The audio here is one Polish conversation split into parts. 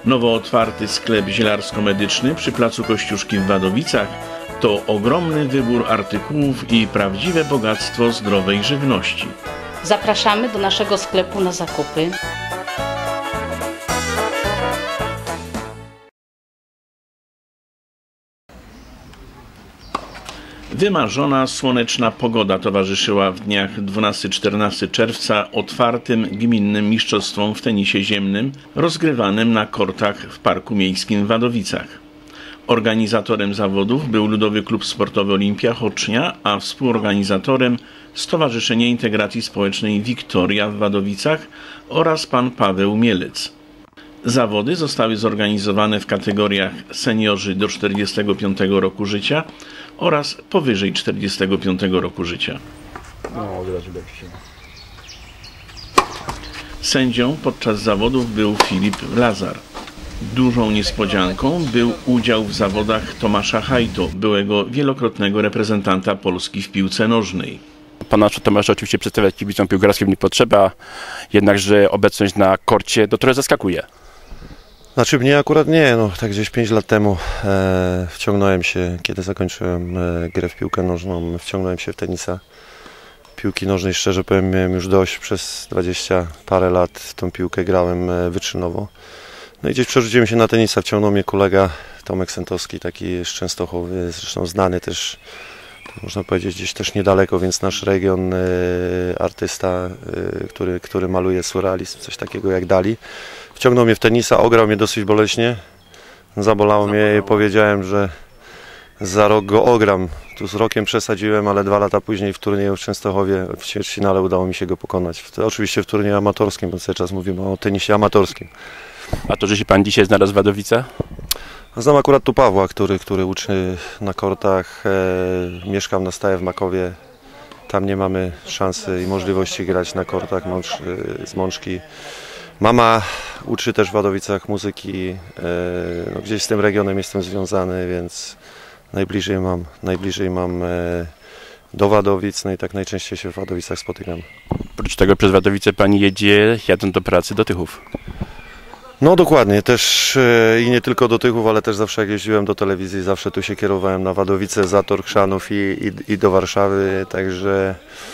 Nowo otwarty sklep zielarsko-medyczny przy placu Kościuszki w Wadowicach to ogromny wybór artykułów i prawdziwe bogactwo zdrowej żywności. Zapraszamy do naszego sklepu na zakupy. Wymarzona, słoneczna pogoda towarzyszyła w dniach 12-14 czerwca otwartym gminnym mistrzostwom w tenisie ziemnym rozgrywanym na kortach w Parku Miejskim w Wadowicach. Organizatorem zawodów był Ludowy Klub Sportowy Olimpia Chocznia, a współorganizatorem Stowarzyszenie Integracji Społecznej Wiktoria w Wadowicach oraz pan Paweł Mielec. Zawody zostały zorganizowane w kategoriach seniorzy do 45 roku życia oraz powyżej 45 roku życia. Sędzią podczas zawodów był Filip Lazar. Dużą niespodzianką był udział w zawodach Tomasza Hajto, byłego wielokrotnego reprezentanta Polski w piłce nożnej. Pana Tomasza oczywiście przedstawiać kibicom piłkarskim nie potrzeba, jednakże obecność na korcie to trochę zaskakuje. Znaczy mnie akurat nie, no tak gdzieś 5 lat temu wciągnąłem się, kiedy zakończyłem grę w piłkę nożną, wciągnąłem się w tenisa. Piłki nożnej, szczerze powiem, miałem już dość, przez 20 parę lat tą piłkę grałem wyczynowo. No i gdzieś przerzuciłem się na tenisa, wciągnął mnie kolega Tomek Sentowski, taki z Częstochowy, zresztą znany też, można powiedzieć, gdzieś też niedaleko, więc nasz region, artysta, który maluje surrealizm, coś takiego jak Dali. Wciągnął mnie w tenisa, ograł mnie dosyć boleśnie, zabolało mnie i powiedziałem, że za rok go ogram. Tu z rokiem przesadziłem, ale 2 lata później w turnieju w Częstochowie w ćwierćfinale udało mi się go pokonać. Oczywiście w turnieju amatorskim, bo cały czas mówimy o tenisie amatorskim. A to, że się pan dzisiaj znalazł w Wadowicach? Znam akurat tu Pawła, który uczy na kortach, mieszkam na stałe w Makowie. Tam nie mamy szansy i możliwości grać na kortach z Mączki. Mama uczy też w Wadowicach muzyki, no gdzieś z tym regionem jestem związany, więc najbliżej mam do Wadowic, no i tak najczęściej się w Wadowicach spotykam. Oprócz tego przez Wadowice pani jedzie, jadąc do pracy, do Tychów. No dokładnie, też i nie tylko do Tychów, ale też zawsze jak jeździłem do telewizji, zawsze tu się kierowałem na Wadowice, Zator, Chrzanów i do Warszawy, także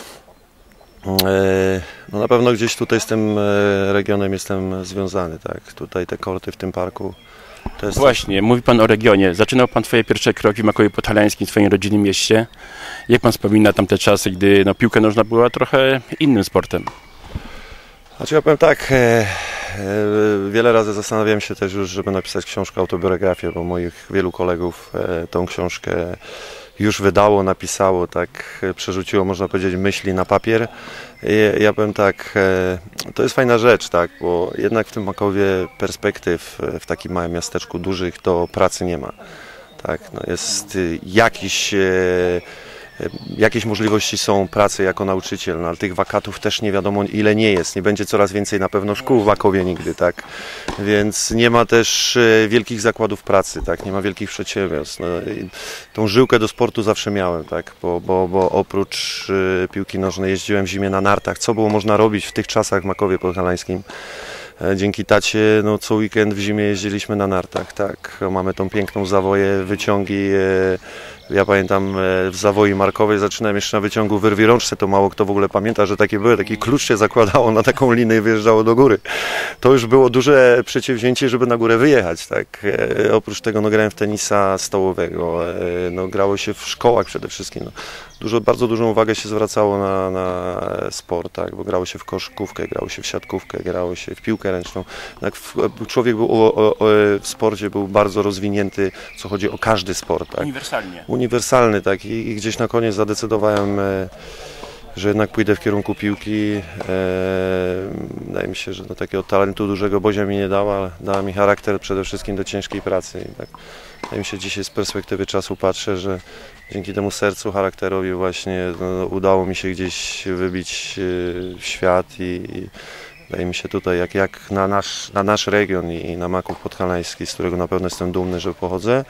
no na pewno gdzieś tutaj z tym regionem jestem związany, tak, tutaj te korty w tym parku. To jest Właśnie, mówi pan o regionie, zaczynał pan swoje pierwsze kroki w Makowie Podhalańskim, w swoim rodzinnym mieście. Jak pan wspomina tamte czasy, gdy piłka nożna była trochę innym sportem? Znaczy ja powiem tak, wiele razy zastanawiałem się też już, żeby napisać książkę, autobiografię, bo moich wielu kolegów tą książkę już wydało, napisało, tak przerzuciło, można powiedzieć, myśli na papier. Ja powiem tak, to jest fajna rzecz, tak, bo jednak w tym Makowie perspektyw w takim małym miasteczku dużych to pracy nie ma. Tak, no jest jakieś możliwości są pracy jako nauczyciel, no ale tych wakatów też nie wiadomo ile nie jest, nie będzie coraz więcej na pewno szkół w Makowie nigdy, tak, więc nie ma też wielkich zakładów pracy, tak, nie ma wielkich przedsiębiorstw, no, tą żyłkę do sportu zawsze miałem, tak, bo oprócz piłki nożnej jeździłem w zimie na nartach, co było można robić w tych czasach w Makowie Podhalańskim. Dzięki tacie, no co weekend w zimie jeździliśmy na nartach, tak, mamy tą piękną Zawoję, wyciągi, ja pamiętam w Zawoi Markowej zaczynałem jeszcze na wyciągu wyrwi rączce, to mało kto w ogóle pamięta, że takie były, taki klucz się zakładało na taką linę i wyjeżdżało do góry. To już było duże przedsięwzięcie, żeby na górę wyjechać, tak, oprócz tego no grałem w tenisa stołowego, no grało się w szkołach przede wszystkim, no. Bardzo dużą uwagę się zwracało na sport, tak, bo grało się w koszykówkę, grało się w siatkówkę, grało się w piłkę ręczną. Tak, człowiek był w sporcie był bardzo rozwinięty, co chodzi o każdy sport. Tak. Uniwersalny, tak, i gdzieś na koniec zadecydowałem, że jednak pójdę w kierunku piłki. Wydaje mi się, że do takiego talentu dużego Bozia mi nie dała, ale dała mi charakter przede wszystkim do ciężkiej pracy. I tak, wydaje mi się, dzisiaj z perspektywy czasu patrzę, że dzięki temu sercu, charakterowi właśnie udało mi się gdzieś wybić w świat i wydaje mi się tutaj, jak na nasz region i na Maków Podhalański, z którego na pewno jestem dumny, że pochodzę.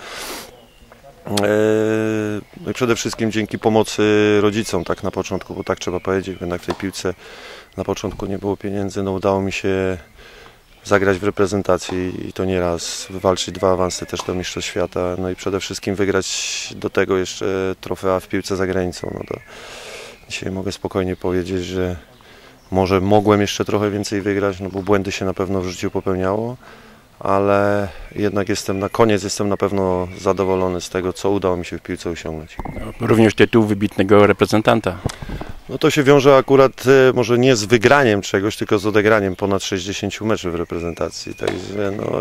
No i przede wszystkim dzięki pomocy rodzicom, tak na początku, bo tak trzeba powiedzieć, jednak w tej piłce na początku nie było pieniędzy, no udało mi się zagrać w reprezentacji i to nieraz, wywalczyć 2 awanse też do Mistrzostw Świata, no i przede wszystkim wygrać do tego jeszcze trofea w piłce za granicą. No to dzisiaj mogę spokojnie powiedzieć, że może mogłem jeszcze trochę więcej wygrać, no bo błędy się na pewno w życiu popełniało, ale jednak na koniec jestem na pewno zadowolony z tego, co udało mi się w piłce osiągnąć. Również tytuł wybitnego reprezentanta. No to się wiąże akurat może nie z wygraniem czegoś, tylko z odegraniem ponad 60 meczów w reprezentacji. Także no,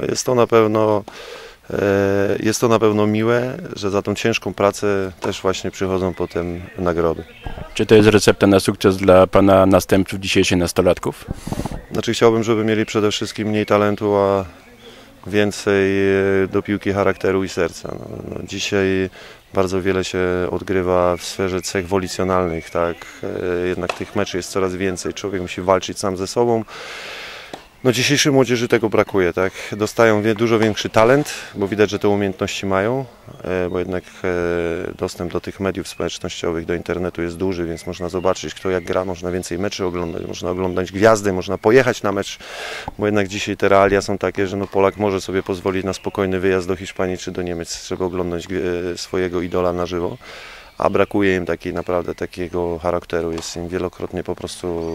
jest to na pewno miłe, że za tą ciężką pracę też właśnie przychodzą potem nagrody. Czy to jest recepta na sukces dla pana następców dzisiejszych nastolatków? Znaczy chciałbym, żeby mieli przede wszystkim mniej talentu, a więcej do piłki charakteru i serca. No, dzisiaj bardzo wiele się odgrywa w sferze cech wolicjonalnych, tak? Jednak tych meczy jest coraz więcej, człowiek musi walczyć sam ze sobą. No dzisiejszej młodzieży tego brakuje, tak? Dostają dużo większy talent, bo widać, że te umiejętności mają, bo jednak dostęp do tych mediów społecznościowych, do internetu jest duży, więc można zobaczyć, kto jak gra, można więcej meczy oglądać, można oglądać gwiazdy, można pojechać na mecz, bo jednak dzisiaj te realia są takie, że no Polak może sobie pozwolić na spokojny wyjazd do Hiszpanii czy do Niemiec, żeby oglądać swojego idola na żywo. A brakuje im naprawdę takiego charakteru, jest im wielokrotnie po prostu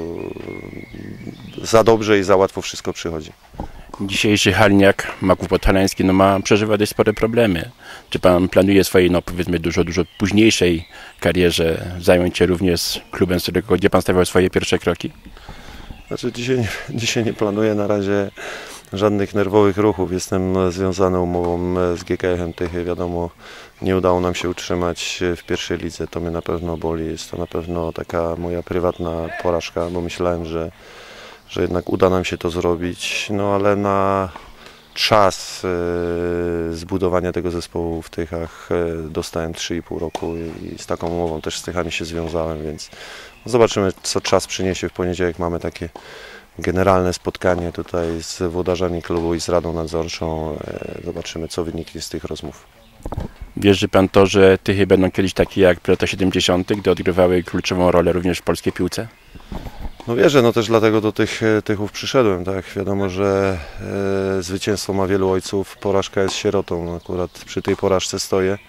za dobrze i za łatwo wszystko przychodzi. Dzisiejszy Halniak, Maków Podhalański, przeżywa dość spore problemy. Czy pan planuje swojej, powiedzmy, dużo późniejszej karierze zająć się również klubem, z którego, gdzie pan stawiał swoje pierwsze kroki? Znaczy dzisiaj nie planuję na razie żadnych nerwowych ruchów. Jestem związany umową z GKF-em Tychy. Wiadomo, nie udało nam się utrzymać w pierwszej lidze. To mnie na pewno boli. Jest to na pewno taka moja prywatna porażka, bo myślałem, że jednak uda nam się to zrobić. No ale na czas zbudowania tego zespołu w Tychach dostałem 3,5 roku i z taką umową też z Tychami się związałem, więc zobaczymy, co czas przyniesie. W poniedziałek mamy takie generalne spotkanie tutaj z włodarzami klubu i z Radą Nadzorczą. Zobaczymy, co wyniknie z tych rozmów. Wierzy pan to, że Tychy będą kiedyś takie jak w latach 70., gdy odgrywały kluczową rolę również w polskiej piłce? No wierzę, no też dlatego do tych Tychów przyszedłem, tak? Wiadomo, że zwycięstwo ma wielu ojców, porażka jest sierotą. No, akurat przy tej porażce stoję,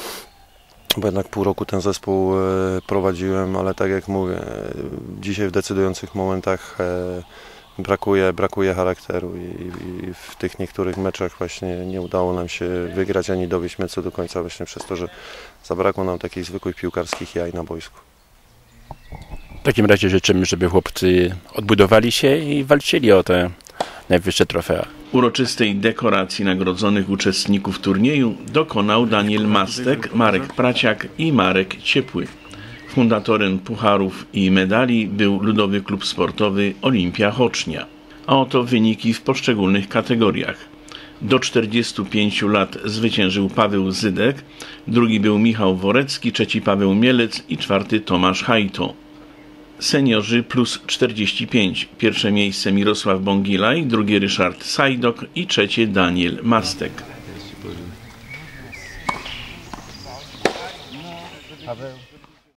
bo jednak pół roku ten zespół prowadziłem, ale tak jak mówię, dzisiaj w decydujących momentach brakuje charakteru i w tych niektórych meczach właśnie nie udało nam się wygrać ani dowieść meczu do końca właśnie przez to, że zabrakło nam takich zwykłych piłkarskich jaj na boisku. W takim razie życzymy, żeby chłopcy odbudowali się i walczyli o te najwyższe trofea. Uroczystej dekoracji nagrodzonych uczestników turnieju dokonał Daniel Mastek, Marek Praciak i Marek Ciepły. Fundatorem pucharów i medali był Ludowy Klub Sportowy Olimpia Chocznia. A oto wyniki w poszczególnych kategoriach. Do 45 lat zwyciężył Paweł Zydek, drugi był Michał Worecki, trzeci Paweł Mielec i czwarty Tomasz Hajto. Seniorzy plus 45. Pierwsze miejsce Mirosław Bągilaj, drugie Ryszard Sajdok i trzecie Daniel Mastek.